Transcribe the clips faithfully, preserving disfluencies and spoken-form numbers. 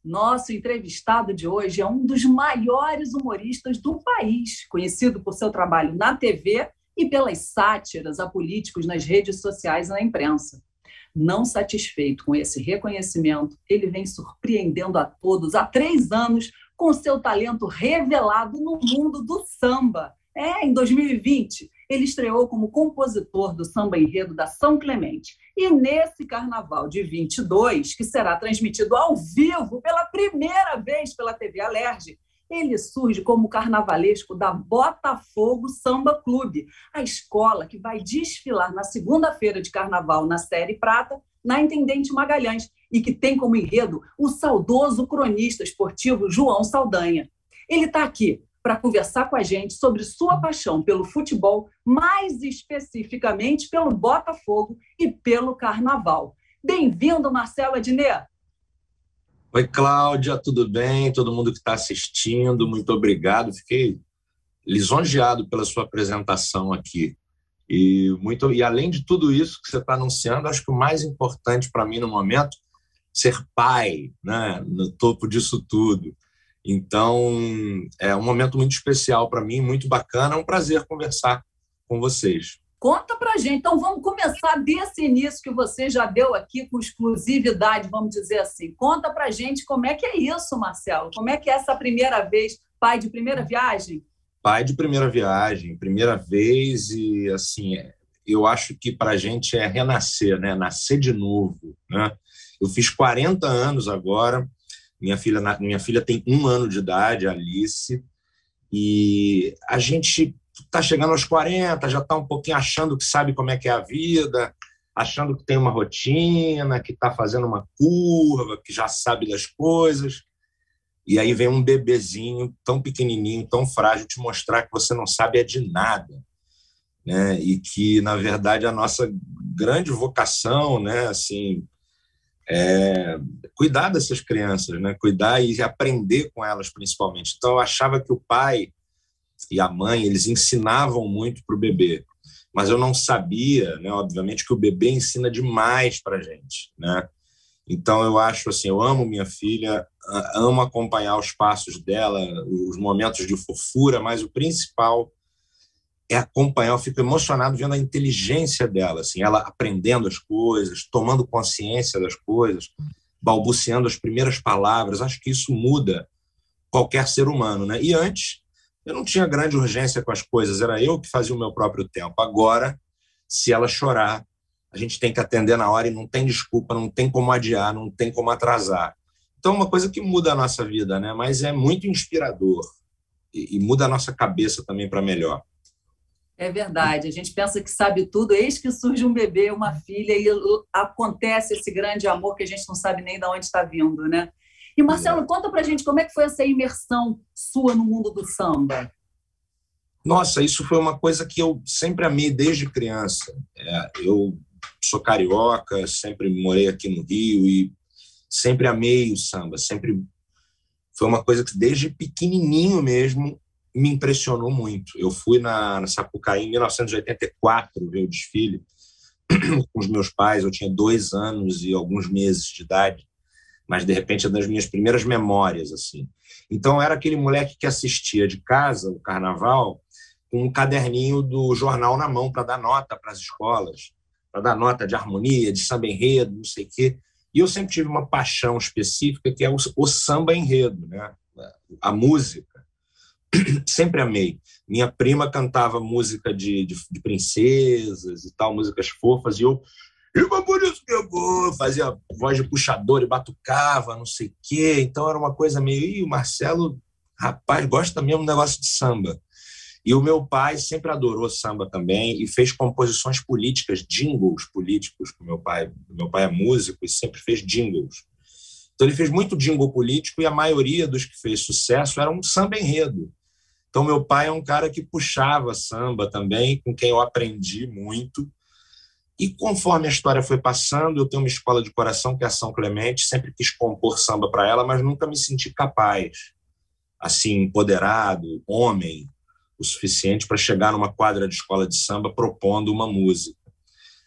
Nosso entrevistado de hoje é um dos maiores humoristas do país, conhecido por seu trabalho na T V e pelas sátiras a políticos nas redes sociais e na imprensa. Não satisfeito com esse reconhecimento, ele vem surpreendendo a todos há três anos com seu talento revelado no mundo do samba. É, em dois mil e vinte, ele estreou como compositor do samba enredo da São Clemente. E nesse carnaval de vinte e dois, que será transmitido ao vivo pela primeira vez pela T V Alerj, ele surge como carnavalesco da Botafogo Samba Clube, a escola que vai desfilar na segunda-feira de carnaval na Série Prata, na Intendente Magalhães, e que tem como enredo o saudoso cronista esportivo João Saldanha. Ele está aqui para conversar com a gente sobre sua paixão pelo futebol, mais especificamente pelo Botafogo e pelo Carnaval. Bem-vindo, Marcelo Adnet. Oi, Cláudia, tudo bem? Todo mundo que está assistindo, muito obrigado. Fiquei lisonjeado pela sua apresentação aqui. E, muito, e além de tudo isso que você está anunciando, acho que o mais importante para mim no momento é ser pai, né? No topo disso tudo. Então, é um momento muito especial para mim, muito bacana. É um prazer conversar com vocês. Conta pra gente. Então, vamos começar desse início que você já deu aqui com exclusividade, vamos dizer assim. Conta pra gente como é que é isso, Marcelo. Como é que é essa primeira vez, pai de primeira viagem? Pai de primeira viagem, primeira vez e, assim, eu acho que pra gente é renascer, né? Nascer de novo, né? Eu fiz quarenta anos agora. Minha filha, minha filha tem um ano de idade, a Alice, e a gente está chegando aos quarenta, já está um pouquinho achando que sabe como é que é a vida, achando que tem uma rotina, que está fazendo uma curva, que já sabe das coisas. E aí vem um bebezinho tão pequenininho, tão frágil, te mostrar que você não sabe é de nada, né? E que, na verdade, a nossa grande vocação, né, assim, é cuidar dessas crianças, né? Cuidar e aprender com elas, principalmente. Então, eu achava que o pai e a mãe, eles ensinavam muito para o bebê, mas eu não sabia, né, obviamente, que o bebê ensina demais para a gente, né? Então, eu acho assim, eu amo minha filha, amo acompanhar os passos dela, os momentos de fofura, mas o principal é acompanhar. Eu fico emocionado vendo a inteligência dela, assim, ela aprendendo as coisas, tomando consciência das coisas, balbuciando as primeiras palavras. Acho que isso muda qualquer ser humano, né? E antes, eu não tinha grande urgência com as coisas, era eu que fazia o meu próprio tempo. Agora, se ela chorar, a gente tem que atender na hora e não tem desculpa, não tem como adiar, não tem como atrasar. Então, é uma coisa que muda a nossa vida, né? Mas é muito inspirador e, e muda a nossa cabeça também para melhor. É verdade, a gente pensa que sabe tudo, eis que surge um bebê, uma filha, e acontece esse grande amor que a gente não sabe nem de onde está vindo, né? E, Marcelo, é. Conta pra gente como é que foi essa imersão sua no mundo do samba. Nossa, isso foi uma coisa que eu sempre amei desde criança. É, eu sou carioca, sempre morei aqui no Rio e sempre amei o samba, sempre foi uma coisa que desde pequenininho mesmo me impressionou muito. Eu fui na, na Sapucaí em mil novecentos e oitenta e quatro ver o desfile com os meus pais. Eu tinha dois anos e alguns meses de idade, mas de repente é das minhas primeiras memórias, assim. Então era aquele moleque que assistia de casa o carnaval com um caderninho do jornal na mão para dar nota para as escolas, para dar nota de harmonia, de samba enredo, não sei o quê. E eu sempre tive uma paixão específica que é o, o samba enredo, né? A música. Sempre amei. Minha prima cantava música de, de, de princesas e tal, músicas fofas, e eu, e por isso que eu vou, fazia voz de puxador e batucava, não sei o quê. Então era uma coisa meio, Ih, o Marcelo, rapaz, gosta mesmo do negócio de samba. E o meu pai sempre adorou samba também e fez composições políticas, jingles políticos, com meu pai. Meu pai é músico e sempre fez jingles. Então ele fez muito jingle político e a maioria dos que fez sucesso era um samba enredo. Então, meu pai é um cara que puxava samba também, com quem eu aprendi muito. E conforme a história foi passando, eu tenho uma escola de coração, que é a São Clemente, sempre quis compor samba para ela, mas nunca me senti capaz, assim, empoderado, homem, o suficiente para chegar numa quadra de escola de samba propondo uma música.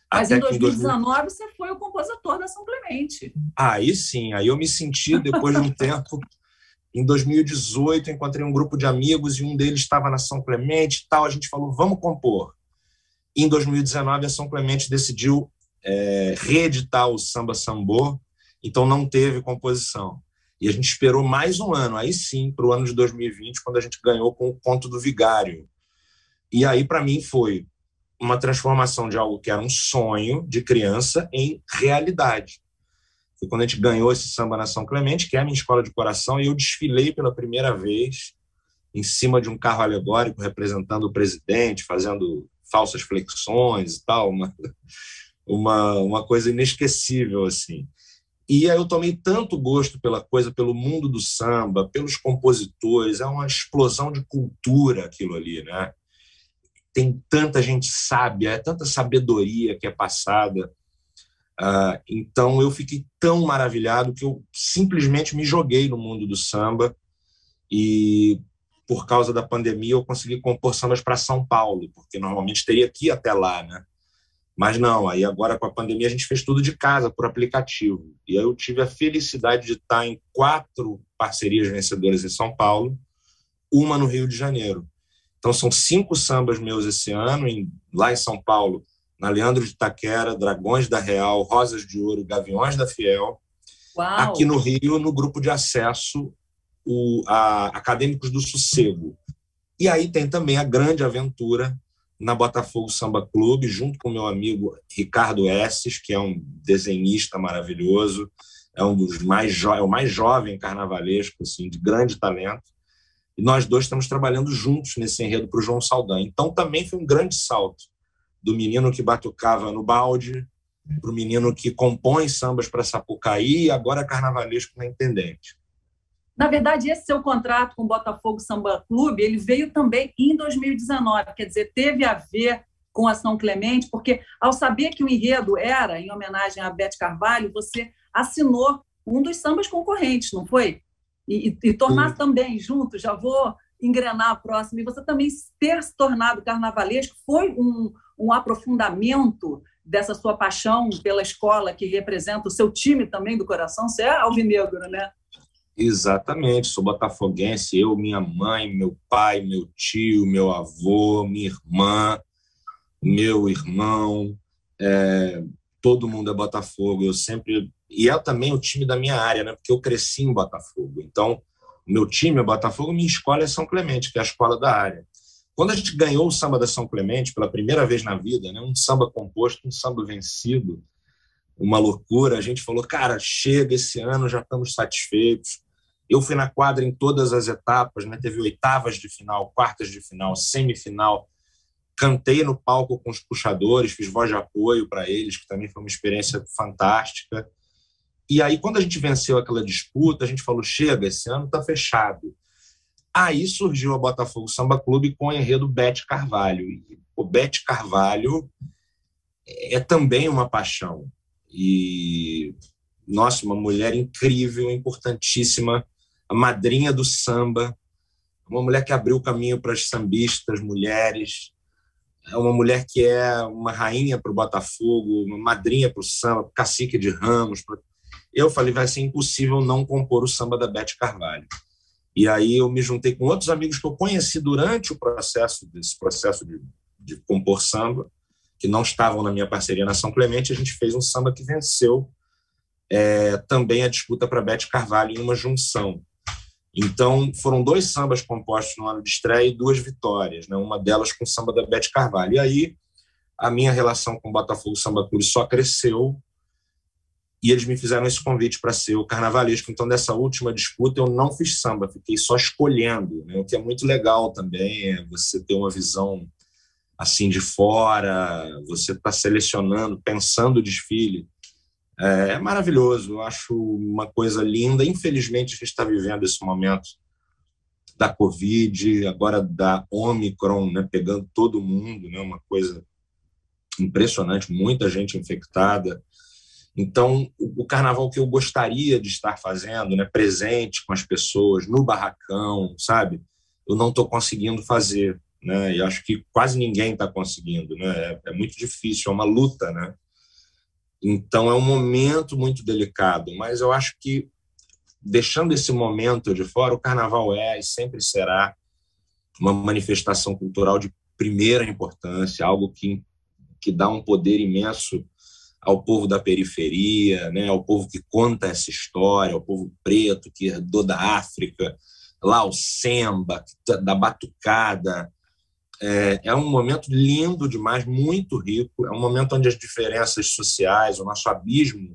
Mas em Até que em dois mil e dois mil... dezenove você foi o compositor da São Clemente. Aí sim, aí eu me senti, depois de um tempo... Em dois mil e dezoito, encontrei um grupo de amigos e um deles estava na São Clemente e tal. A gente falou, vamos compor. Em dois mil e dezenove, a São Clemente decidiu é, reeditar o Samba Sambô, então não teve composição. E a gente esperou mais um ano, aí sim, para o ano de dois mil e vinte, quando a gente ganhou com o Conto do Vigário. E aí, para mim, foi uma transformação de algo que era um sonho de criança em realidade. Foi quando a gente ganhou esse samba na São Clemente, que é a minha escola de coração, e eu desfilei pela primeira vez em cima de um carro alegórico representando o presidente, fazendo falsas flexões e tal, uma, uma, uma coisa inesquecível, assim. E aí eu tomei tanto gosto pela coisa, pelo mundo do samba, pelos compositores, é uma explosão de cultura aquilo ali, né? Tem tanta gente sábia, é tanta sabedoria que é passada. Uh, então eu fiquei tão maravilhado que eu simplesmente me joguei no mundo do samba e por causa da pandemia eu consegui compor sambas para São Paulo, porque normalmente teria que ir até lá, né? Mas não, aí agora com a pandemia a gente fez tudo de casa, por aplicativo. E aí eu tive a felicidade de estar em quatro parcerias vencedoras em São Paulo, uma no Rio de Janeiro. Então são cinco sambas meus esse ano, em, lá em São Paulo, na Leandro de Itaquera, Dragões da Real, Rosas de Ouro, Gaviões da Fiel. Uau. Aqui no Rio, no grupo de acesso, o a Acadêmicos do Sossego. E aí tem também a grande aventura na Botafogo Samba Clube, junto com meu amigo Ricardo Esses, que é um desenhista maravilhoso, é um dos mais jo- é o mais jovem carnavalesco, assim, de grande talento. E nós dois estamos trabalhando juntos nesse enredo para o João Saldanha. Então também foi um grande salto do menino que batucava no balde, para o menino que compõe sambas para Sapucaí e agora carnavalesco na Intendente. Na verdade, esse seu contrato com o Botafogo Samba Clube, ele veio também em dois mil e dezenove, quer dizer, teve a ver com a São Clemente, porque ao saber que o enredo era em homenagem a Bete Carvalho, você assinou um dos sambas concorrentes, não foi? E, e, e tornar Sim. também junto, já vou engrenar a próxima, e você também ter se tornado carnavalesco foi um, um aprofundamento dessa sua paixão pela escola que representa o seu time também do coração. Você é alvinegro, né? Exatamente, sou botafoguense, eu, minha mãe, meu pai, meu tio, meu avô, minha irmã, meu irmão, é, todo mundo é Botafogo. Eu sempre... E é também o time da minha área, né? Porque eu cresci em Botafogo. Então, meu time é Botafogo, minha escola é São Clemente, que é a escola da área. Quando a gente ganhou o samba da São Clemente, pela primeira vez na vida, né? Um samba composto, um samba vencido, uma loucura, a gente falou, cara, chega, esse ano já estamos satisfeitos. Eu fui na quadra em todas as etapas, né? Teve oitavas de final, quartas de final, semifinal. Cantei no palco com os puxadores, fiz voz de apoio para eles, que também foi uma experiência fantástica. E aí, quando a gente venceu aquela disputa, a gente falou, chega, esse ano está fechado. Aí surgiu a Botafogo Samba Clube com o enredo Bete Carvalho. E o Bete Carvalho é também uma paixão. E, nossa, uma mulher incrível, importantíssima, a madrinha do samba, uma mulher que abriu o caminho para as sambistas, mulheres, é uma mulher que é uma rainha para o Botafogo, uma madrinha para o samba, cacique de ramos. Pra... Eu falei, vai ser impossível não compor o samba da Bete Carvalho. E aí eu me juntei com outros amigos que eu conheci durante o processo, desse processo de, de compor samba, que não estavam na minha parceria na São Clemente. A gente fez um samba que venceu é, também a disputa para Bete Carvalho em uma junção. Então, foram dois sambas compostos no ano de estreia e duas vitórias, né? Uma delas com o samba da Bete Carvalho. E aí, a minha relação com o Botafogo Samba Clube só cresceu e eles me fizeram esse convite para ser o carnavalesco. Então, dessa última disputa, eu não fiz samba, fiquei só escolhendo, né? O que é muito legal também, é você ter uma visão assim de fora, você está selecionando, pensando o desfile. É maravilhoso, eu acho uma coisa linda. Infelizmente, a gente está vivendo esse momento da Covid, agora da Omicron, né, pegando todo mundo, né, uma coisa impressionante, muita gente infectada. Então, o carnaval que eu gostaria de estar fazendo, né, presente com as pessoas, no barracão, sabe? Eu não estou conseguindo fazer. né? E acho que quase ninguém está conseguindo, né? É, é muito difícil, é uma luta, né? Então é um momento muito delicado, mas eu acho que, deixando esse momento de fora, o carnaval é e sempre será uma manifestação cultural de primeira importância, algo que, que dá um poder imenso ao povo da periferia, né, ao povo que conta essa história, ao povo preto que herdou da África, lá o samba, da batucada. É, é um momento lindo demais, muito rico, é um momento onde as diferenças sociais, o nosso abismo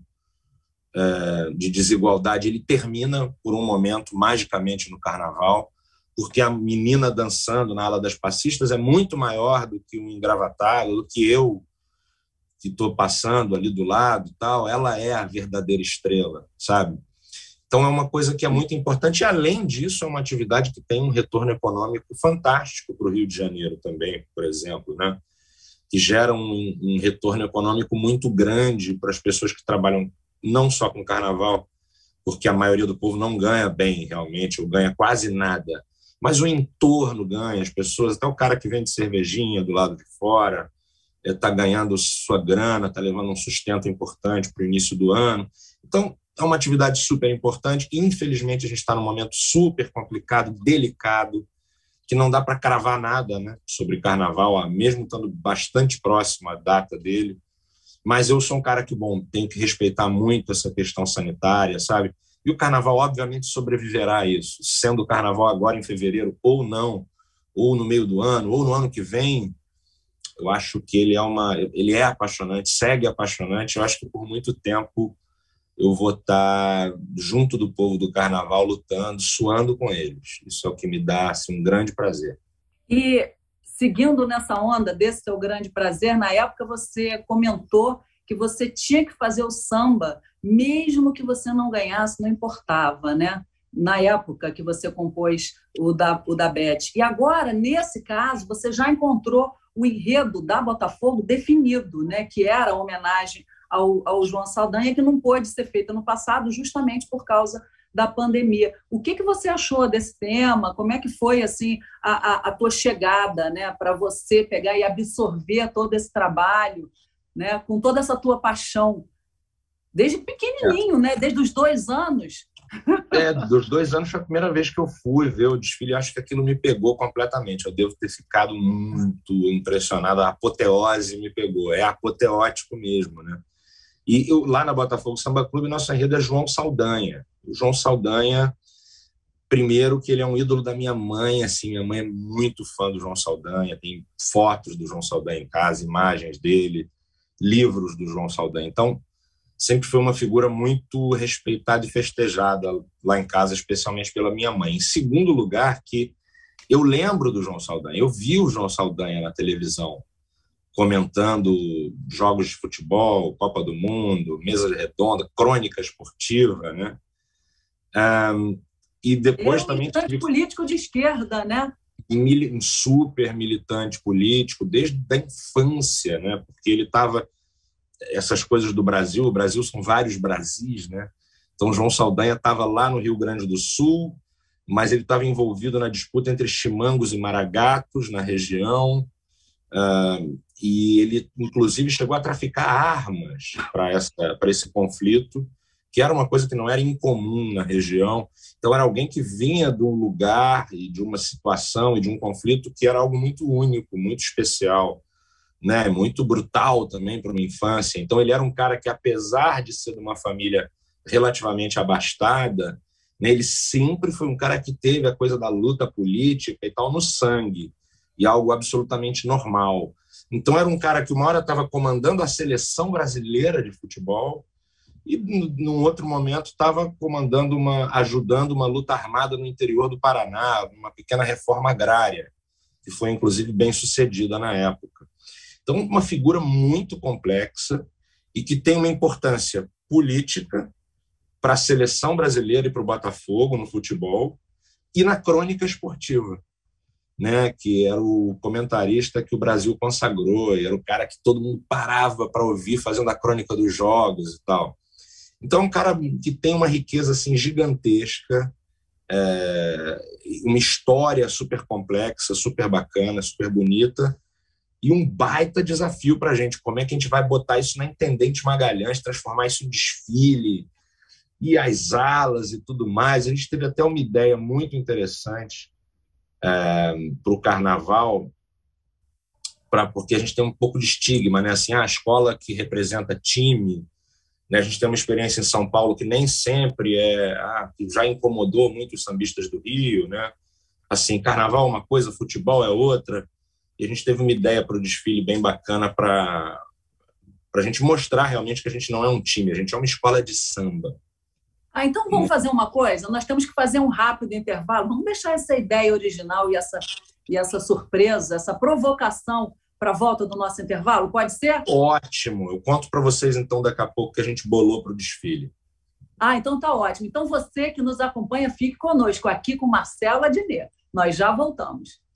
é, de desigualdade, ele termina por um momento, magicamente, no carnaval, porque a menina dançando na ala das passistas é muito maior do que um engravatado, do que eu, que estou passando ali do lado e tal. Ela é a verdadeira estrela, sabe? Então é uma coisa que é muito importante, e além disso é uma atividade que tem um retorno econômico fantástico para o Rio de Janeiro também, por exemplo, né? Que gera um, um retorno econômico muito grande para as pessoas que trabalham não só com carnaval, porque a maioria do povo não ganha bem realmente, ou ganha quase nada, mas o entorno ganha, as pessoas, até o cara que vende cervejinha do lado de fora está ganhando sua grana, está levando um sustento importante para o início do ano. Então, é uma atividade super importante que, infelizmente, a gente está num momento super complicado, delicado, que não dá para cravar nada, né, sobre carnaval, mesmo estando bastante próximo à data dele. Mas eu sou um cara que, bom, tenho que respeitar muito essa questão sanitária, sabe? E o carnaval, obviamente, sobreviverá a isso. Sendo o carnaval agora em fevereiro ou não, ou no meio do ano, ou no ano que vem, eu acho que ele é, uma, ele é apaixonante, segue apaixonante. Eu acho que por muito tempo eu vou estar junto do povo do carnaval, lutando, suando com eles. Isso é o que me dá assim, um grande prazer. E seguindo nessa onda desse seu grande prazer, na época você comentou que você tinha que fazer o samba, mesmo que você não ganhasse, não importava, né? Na época que você compôs o da, o da Beth. E agora, nesse caso, você já encontrou o enredo da Botafogo definido, né? Que era a homenagem ao, ao João Saldanha, que não pôde ser feita no passado justamente por causa da pandemia. O que, que você achou desse tema? Como é que foi assim, a, a, a tua chegada, né, para você pegar e absorver todo esse trabalho, né, com toda essa tua paixão? Desde pequenininho, é. né, desde os dois anos. É, dos dois anos foi a primeira vez que eu fui ver o desfile. Acho que aquilo me pegou completamente. Eu devo ter ficado muito impressionado. A apoteose me pegou. É apoteótico mesmo, né? E eu, lá na Botafogo Samba Clube, nosso enredo é João Saldanha. O João Saldanha, primeiro que ele é um ídolo da minha mãe, assim, minha mãe é muito fã do João Saldanha, tem fotos do João Saldanha em casa, imagens dele, livros do João Saldanha. Então, sempre foi uma figura muito respeitada e festejada lá em casa, especialmente pela minha mãe. Em segundo lugar, que eu lembro do João Saldanha, eu vi o João Saldanha na televisão, comentando jogos de futebol, Copa do Mundo, mesa redonda, crônica esportiva, né? Um, e depois Ele é um também militante político de esquerda, né? Um super militante político desde a infância, né? Porque ele estava essas coisas do Brasil, o Brasil são vários Brasis, né? Então João Saldanha estava lá no Rio Grande do Sul, mas ele estava envolvido na disputa entre chimangos e maragatos na região. Uh, e ele, inclusive, chegou a traficar armas para esse conflito, que era uma coisa que não era incomum na região. Então, era alguém que vinha de um lugar e de uma situação e de um conflito que era algo muito único, muito especial, né? Muito brutal também para uma infância. Então, ele era um cara que, apesar de ser de uma família relativamente abastada, né, ele sempre foi um cara que teve a coisa da luta política e tal no sangue, e algo absolutamente normal. Então, era um cara que uma hora estava comandando a seleção brasileira de futebol e, num outro momento, estava comandando uma, ajudando uma luta armada no interior do Paraná, uma pequena reforma agrária, que foi, inclusive, bem sucedida na época. Então, uma figura muito complexa e que tem uma importância política para a seleção brasileira e para o Botafogo no futebol e na crônica esportiva, né, que era o comentarista que o Brasil consagrou, e era o cara que todo mundo parava para ouvir fazendo a crônica dos jogos e tal. Então, é um cara que tem uma riqueza assim, gigantesca, é, uma história super complexa, super bacana, super bonita, e um baita desafio para a gente. Como é que a gente vai botar isso na Intendente Magalhães, transformar isso em desfile, e as alas e tudo mais. A gente teve até uma ideia muito interessante é, para o carnaval, pra, porque a gente tem um pouco de estigma, né? Assim, a escola que representa time, né? A gente tem uma experiência em São Paulo que nem sempre é, ah, que já incomodou muito os sambistas do Rio, né? Assim, carnaval é uma coisa, futebol é outra. E a gente teve uma ideia para o desfile bem bacana para a gente mostrar realmente que a gente não é um time, a gente é uma escola de samba. Ah, então vamos fazer uma coisa? Nós temos que fazer um rápido intervalo. Vamos deixar essa ideia original e essa, e essa surpresa, essa provocação para a volta do nosso intervalo? Pode ser? Ótimo. Eu conto para vocês, então, daqui a pouco que a gente bolou para o desfile. Ah, então tá ótimo. Então você que nos acompanha, fique conosco aqui com Marcelo Adnet. Nós já voltamos.